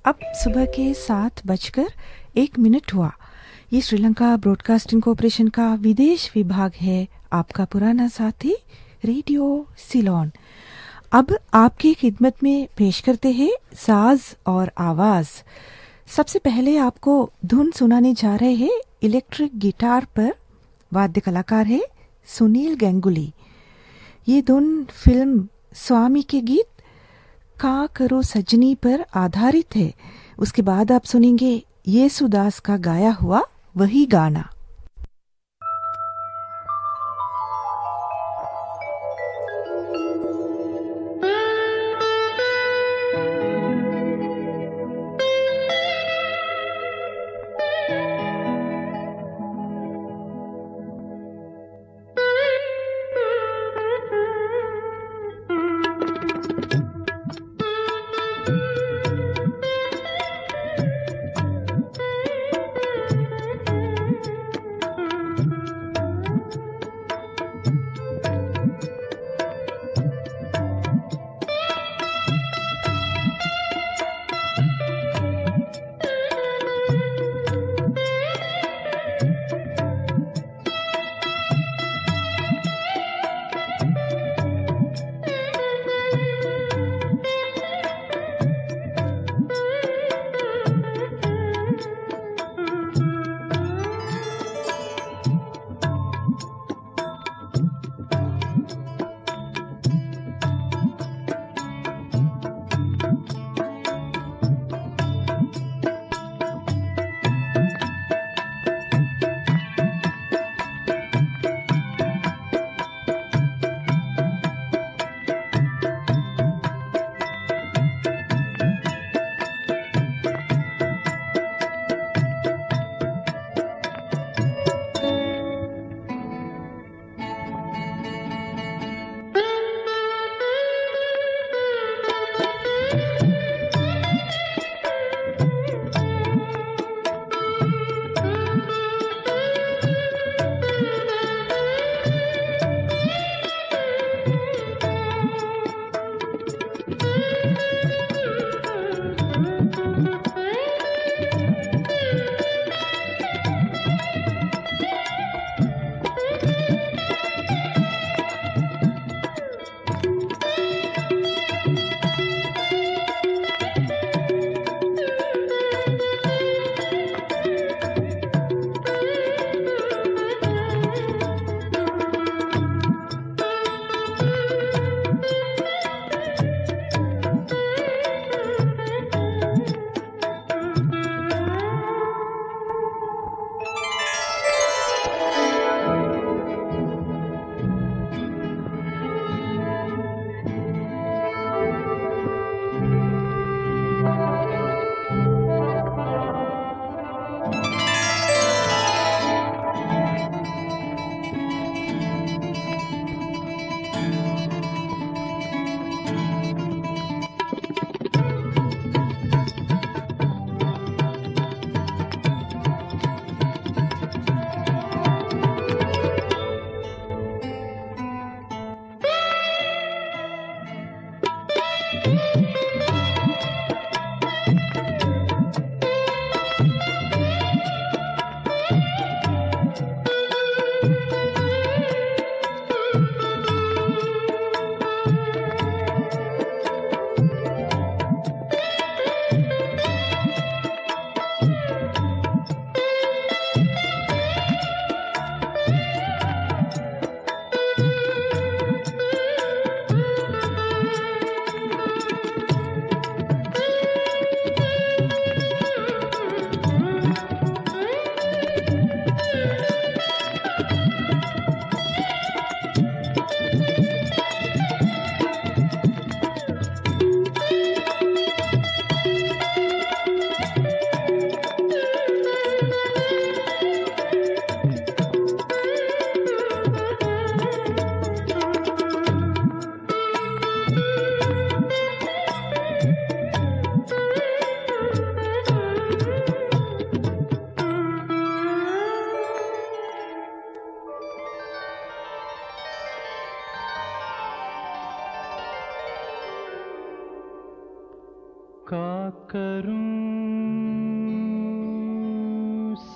अब सुबह के 7:01 हुआ। ये श्रीलंका ब्रॉडकास्टिंग कॉरपोरेशन का विदेश विभाग है, आपका पुराना साथी रेडियो सिलोन। अब आपकी खिदमत में पेश करते हैं साज और आवाज। सबसे पहले आपको धुन सुनाने जा रहे हैं। इलेक्ट्रिक गिटार पर वाद्य कलाकार है सुनील गंगुली। ये धुन फिल्म स्वामी के गीत का करो सजनी पर आधारित है। उसके बाद आप सुनेंगे येसुदास का गाया हुआ वही गाना।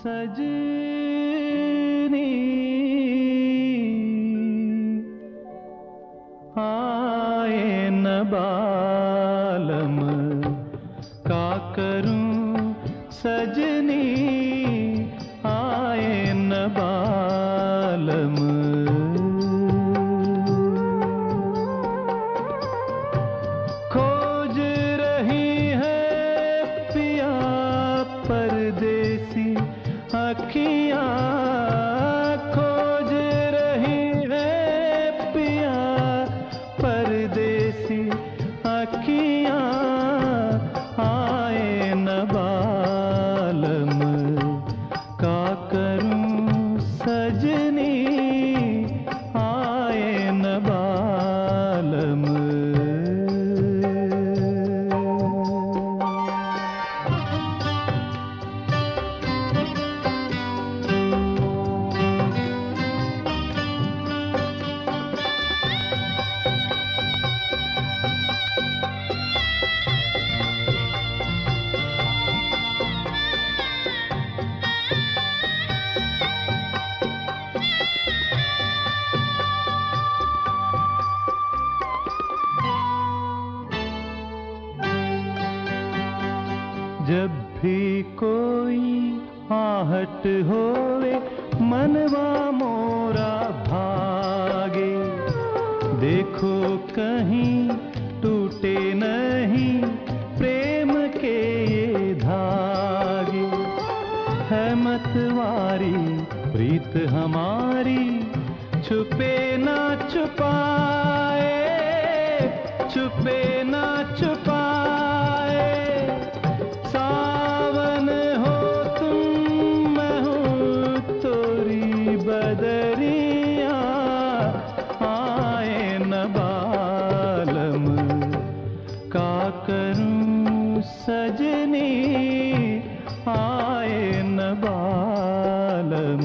सजनी आए न बालम का करूं सजनी आए न बालम खोज रही है पिया परदेसी अखियां खोज रही है पिया परदेसी अखियां आए न बालम का करूं सजनी आए न बालम जब भी कोई आहट होवे मनवा मोरा भागे देखो कहीं टूटे नहीं प्रेम के ये धागे है मतवारी प्रीत हमारी छुपे ना छुपाए छुपे ना छुपाए सावन हो तुम मैं हूँ तोरी बदरिया आए न बालम का करूं सजनी आए न बालम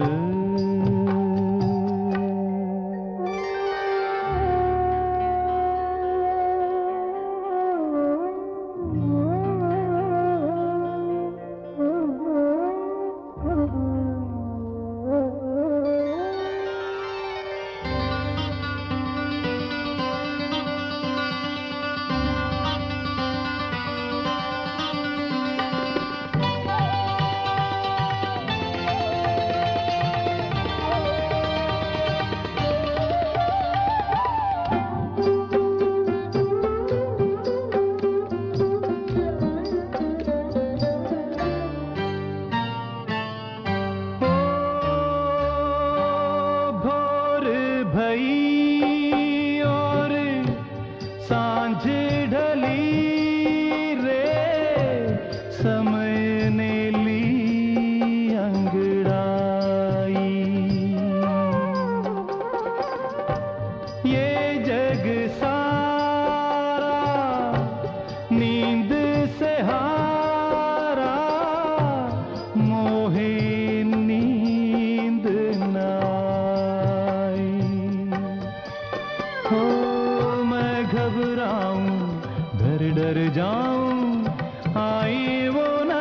भई और सांझ ढली रे समय ने ली अंगड़ाई ये जग सारा नींद से हारा मोहे नींद ना हो मैं घबराऊं डर डर जाऊं आई वो ना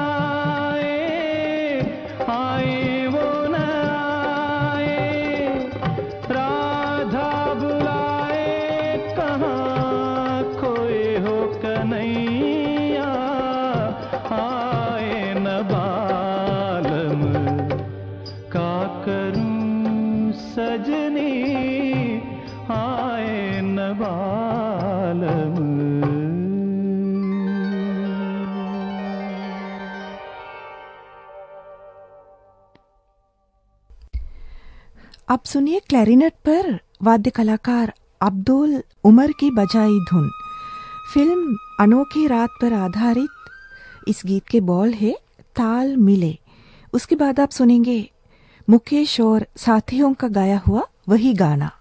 आए वो ना आए राधा बुलाए कहाँ खोए हो कन्हैया आए न बालम का करूं सजनी आए न बालम अब सुनिए क्लैरिनेट पर वाद्य कलाकार अब्दुल उमर की बजाई धुन। फिल्म अनोखी रात पर आधारित इस गीत के बोल है ताल मिले। उसके बाद आप सुनेंगे मुकेश और साथियों का गाया हुआ वही गाना।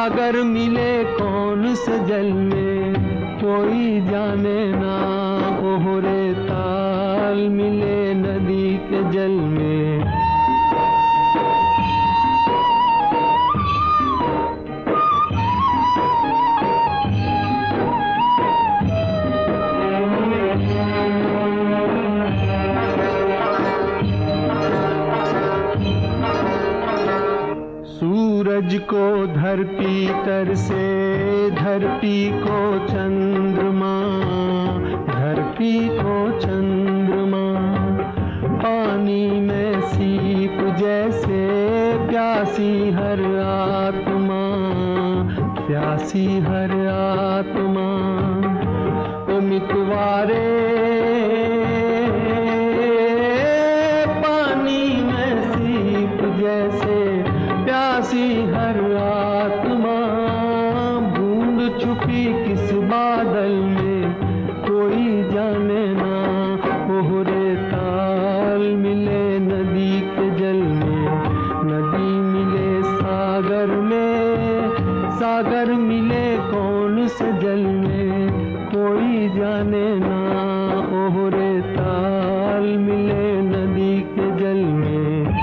सागर मिले कौन से जल में कोई जाने ना, ओहरे ताल मिले नदी के जल में। सूरज को धरती तर से, धरती को चंद्रमा, धरती को चंद्रमा, पानी में सीप जैसे प्यासी हर आत्मा, प्यासी हर आत्मा। ओ मितवारे पानी में सीप जैसे प्यासी हर आत्मा, बूंद छुपी किस बादल में कोई जाने ना, ओहरे ताल मिले नदी के जल में, नदी मिले सागर में, सागर मिले कौन से जल में कोई जाने ना, ओहरे ताल मिले नदी के जल में।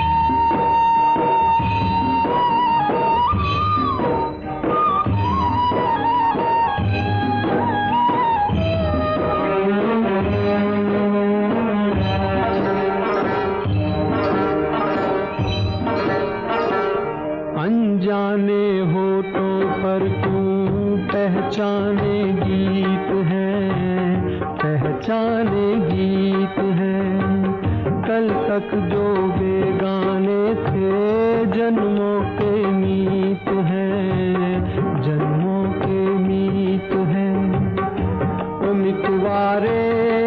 अनजाने होठों पर क्यों पहचाने गीत हैं, पहचाने गीत हैं। कल तक जो बेगाने थे जन्मों के मीत हैं, जन्मों के मीत हैं। ओ मितवारे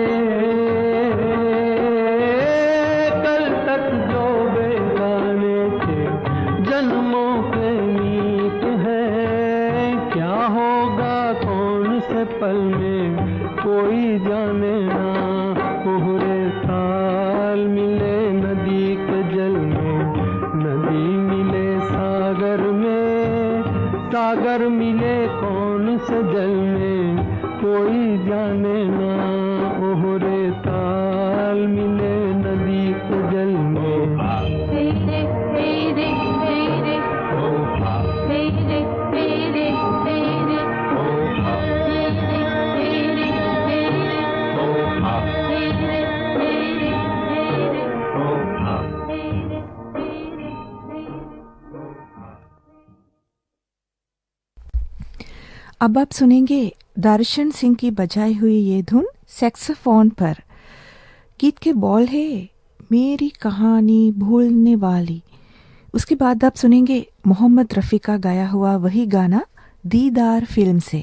कल तक जो बेगाने थे जन्मों के मीत हैं। क्या होगा कौन से पल में कोई जाने ना, ओहरे ताल मिले नदी के जल में, नदी मिले सागर में, सागर मिले कौन से जल में कोई जाने ना, ओहरे ताल मिले नदी के जल में। अब आप सुनेंगे दर्शन सिंह की बजाई हुई ये धुन सैक्सोफोन पर। गीत के बॉल है मेरी कहानी भूलने वाली। उसके बाद आप सुनेंगे मोहम्मद रफ़ी का गाया हुआ वही गाना दीदार फिल्म से।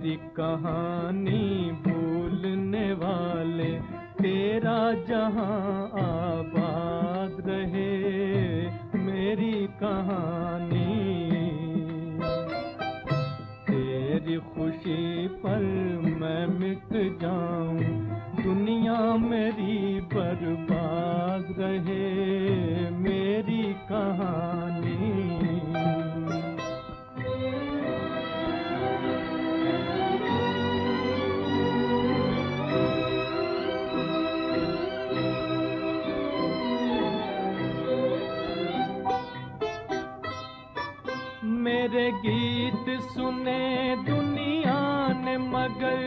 मेरी कहानी भूलने वाले, तेरा जहां आबाद रहे मेरी कहानी। तेरी खुशी पर मैं मिट जाऊं, दुनिया मेरी बर्बाद रहे मेरी कहानी। मेरे गीत सुने दुनिया ने मगर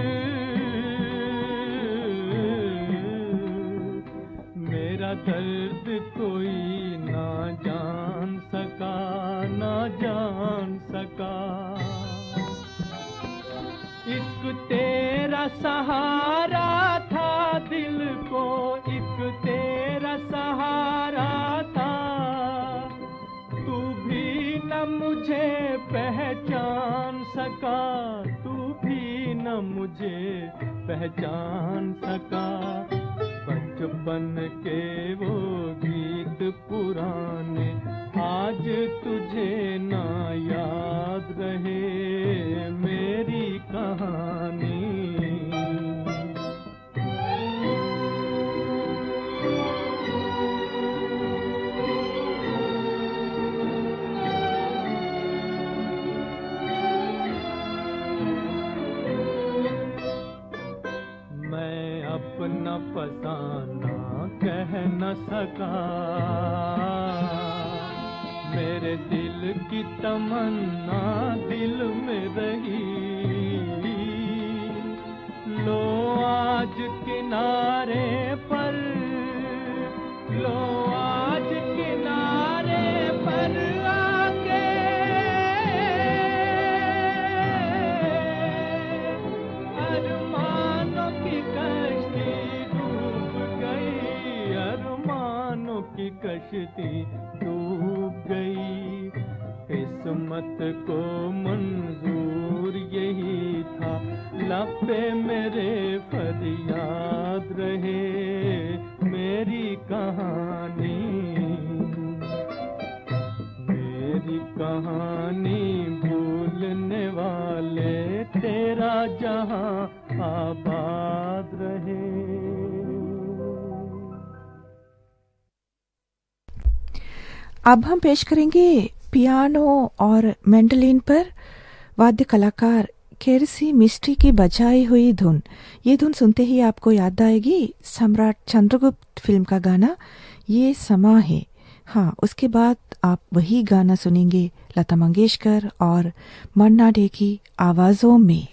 मेरा दर्द कोई ना जान सका, ना जान सका। एक तेरा सहारा था दिल को, एक तेरा सहारा था, न मुझे पहचान सका, तू भी न मुझे पहचान सका। बचपन के वो गीत पुराने आज तुझे ना याद रहे मेरी कहानी। अपना फसाना कह न सका, मेरे दिल की तमन्ना दिल में रही। लो आज किनारे पर, लो आज किनारे पर आके अरमानों की कश्ती डूब गई, अरमानों की कश्ती डूब गई। किस्मत को मंजूर यही था, लबे मेरे फरियाद रहे मेरी कहानी। मेरी कहानी भूलने वाले, तेरा जहां आबाद रहे। अब हम पेश करेंगे पियानो और मैंडोलिन पर वाद्य कलाकार केरसी मिस्ट्री की बजाई हुई धुन। ये धुन सुनते ही आपको याद आएगी सम्राट चंद्रगुप्त फिल्म का गाना ये समा है। हाँ, उसके बाद आप वही गाना सुनेंगे लता मंगेशकर और मन्ना डे की आवाजों में।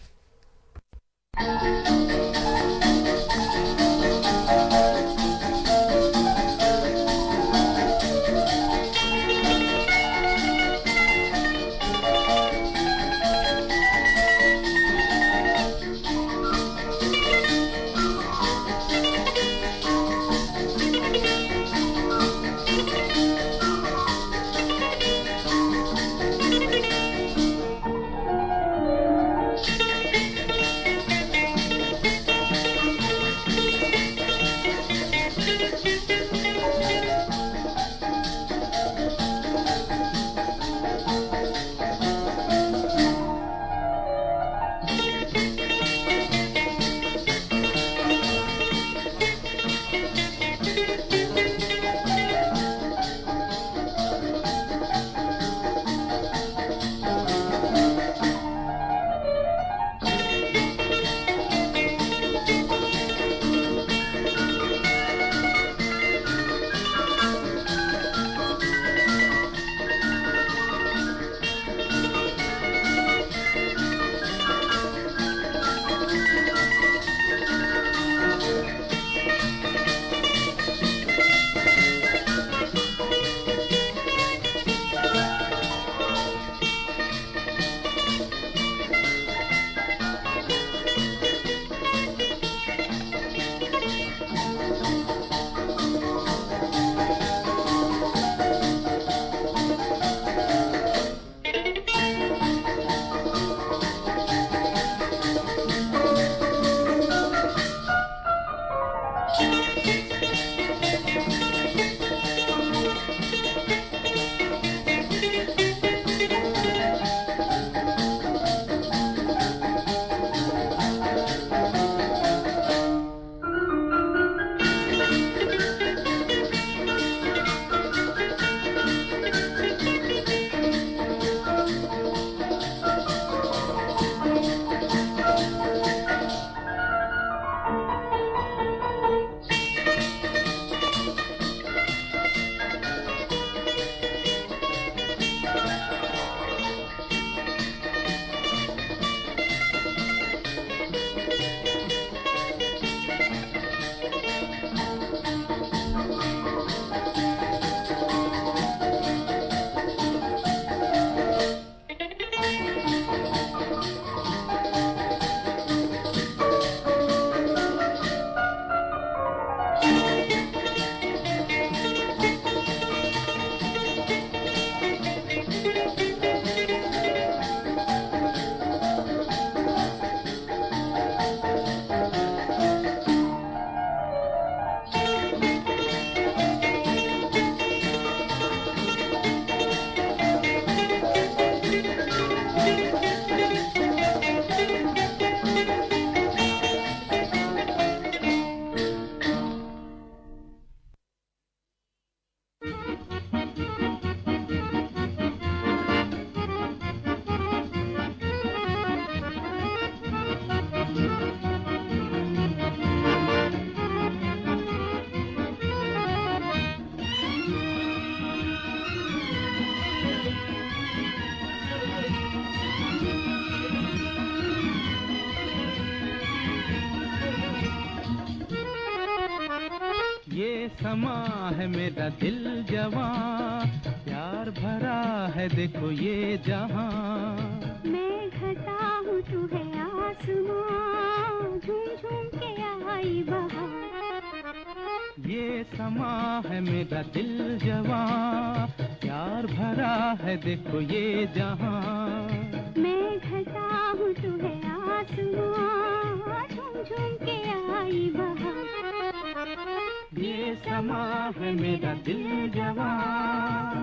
समा है मेरा दिल जवां, प्यार भरा है देखो ये जहां। मैं घटा हूँ तू है आसमां, झूम झूम के आई बहार। ये समा है मेरा दिल जवां, प्यार भरा है देखो ये जहां। मैं घटा हूँ तू है आसमां, झूम झूम के आई बहार। ये समा है मेरा दिल जवां।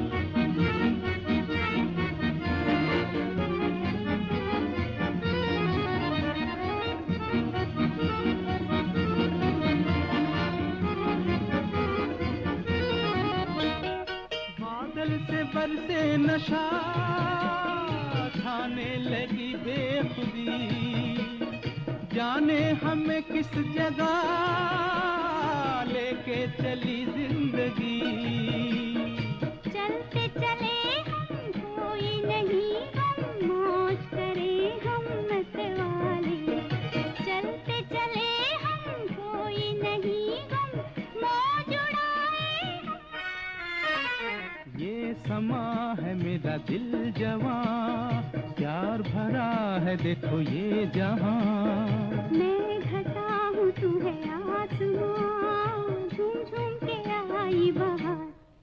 बादल से बरसे नशा, खाने लगी बेखुदी, जाने हमें किस जगह लेके चली जिंदगी। चलते चले हम कोई नहीं हम, मौज करें हम मतवाले। चलते चले हम कोई नहीं हम, मौज उड़ाए हम। ये समा है मेरा दिल जवां, प्यार भरा है देखो ये जहां। मैं घटा हूँ तू है आसमां, झूम झूम के आई बहार।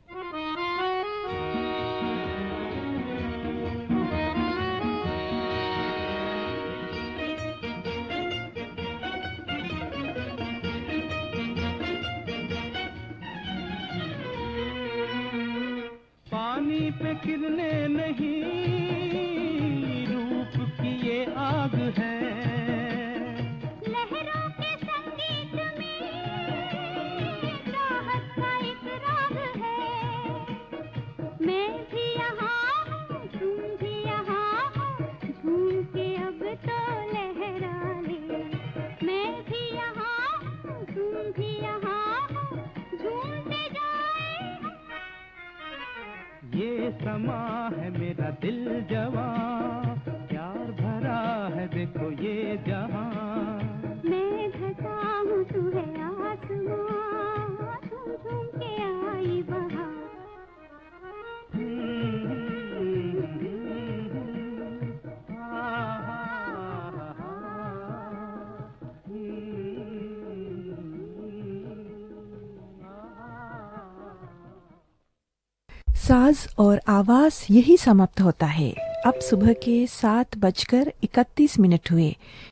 पानी पे किरने नहीं, रूप की ये आग है। लहरों के संगीत में राहत का एक राग है। मैं भी यहाँ हूँ तुम भी यहाँ हो, झूम के अब तो लहरा ले। मैं भी यहाँ हूँ तुम भी यहाँ हो, झूमते जाए हम। ये समा है मेरा दिल जवां, प्यार भरा है देखो ये जहां। मैं घटा हूँ तू है आसमां, झूम झूम के आई बहार। साज और आवाज यही समाप्त होता है। अब सुबह के 7:31 हुए।